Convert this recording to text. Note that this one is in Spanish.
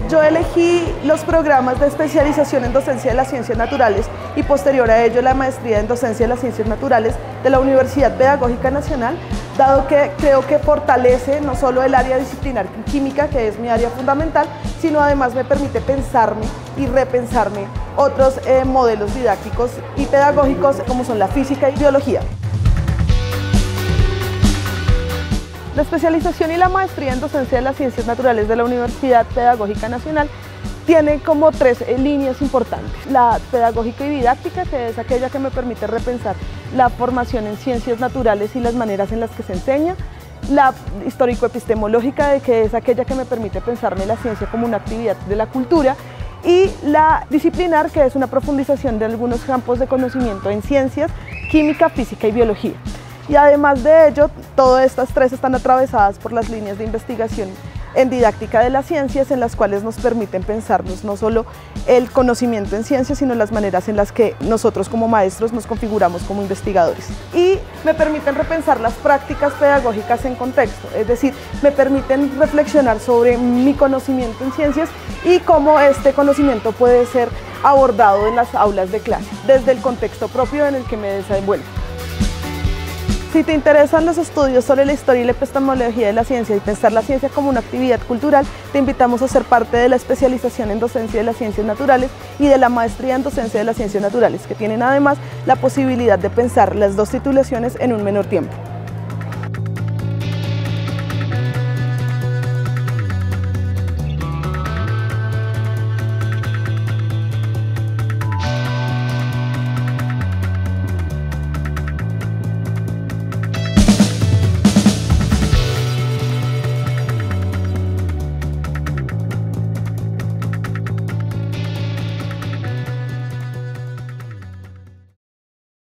Yo elegí los programas de especialización en docencia de las ciencias naturales y posterior a ello la maestría en docencia de las ciencias naturales de la Universidad Pedagógica Nacional, dado que creo que fortalece no solo el área disciplinar química, que es mi área fundamental, sino además me permite pensarme y repensarme otros modelos didácticos y pedagógicos como son la física y biología. La especialización y la maestría en docencia de las ciencias naturales de la Universidad Pedagógica Nacional tiene como tres líneas importantes. La pedagógica y didáctica, que es aquella que me permite repensar la formación en ciencias naturales y las maneras en las que se enseña. La histórico-epistemológica, que es aquella que me permite pensarme la ciencia como una actividad de la cultura. Y la disciplinar, que es una profundización de algunos campos de conocimiento en ciencias, química, física y biología. Y además de ello, todas estas tres están atravesadas por las líneas de investigación en didáctica de las ciencias, en las cuales nos permiten pensarnos no solo el conocimiento en ciencias, sino las maneras en las que nosotros como maestros nos configuramos como investigadores. Y me permiten repensar las prácticas pedagógicas en contexto, es decir, me permiten reflexionar sobre mi conocimiento en ciencias y cómo este conocimiento puede ser abordado en las aulas de clase, desde el contexto propio en el que me desenvuelvo. Si te interesan los estudios sobre la historia y la epistemología de la ciencia y pensar la ciencia como una actividad cultural, te invitamos a ser parte de la especialización en docencia de las ciencias naturales y de la maestría en docencia de las ciencias naturales, que tienen además la posibilidad de pensar las dos titulaciones en un menor tiempo.